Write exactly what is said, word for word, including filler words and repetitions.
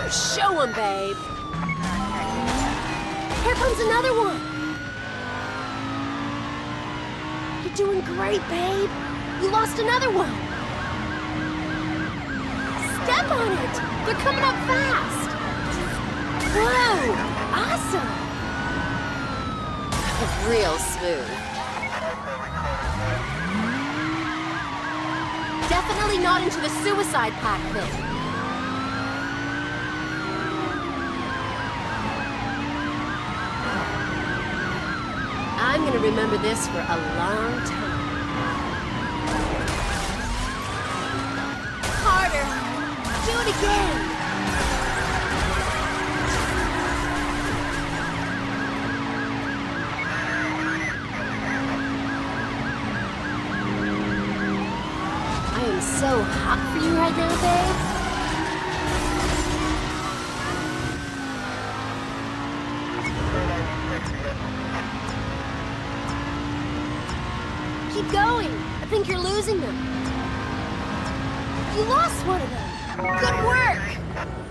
Show 'em, babe. Here comes another one. You're doing great, babe. You lost another one. Step on it. They're coming up fast. Whoa, awesome. Real smooth. Definitely not into the suicide pact thing. I'm gonna remember this for a long time. Harder! Do it again! I am so hot for you right now, babe. Keep going. I think you're losing them. You lost one of them. Good work.